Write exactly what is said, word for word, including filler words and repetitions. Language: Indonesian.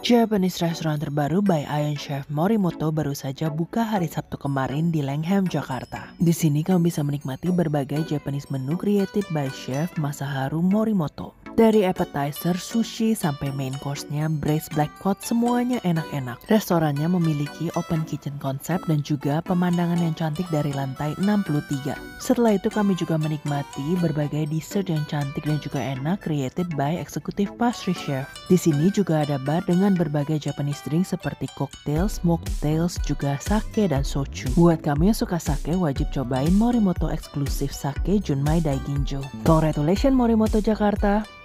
Japanese restoran terbaru by Iron Chef Morimoto baru saja buka hari Sabtu kemarin di Langham, Jakarta. Di sini kamu bisa menikmati berbagai Japanese menu created by Chef Masaharu Morimoto. Dari appetizer, sushi, sampai main course-nya, braised black cod, semuanya enak-enak. Restorannya memiliki open kitchen konsep dan juga pemandangan yang cantik dari lantai enam puluh tiga. Setelah itu kami juga menikmati berbagai dessert yang cantik dan juga enak created by Executive Pastry Chef. Di sini juga ada bar dengan berbagai Japanese drink seperti cocktails, mocktails, juga sake dan soju. Buat kamu yang suka sake, wajib cobain Morimoto eksklusif sake Junmai Daiginjo. Congratulations Morimoto Jakarta!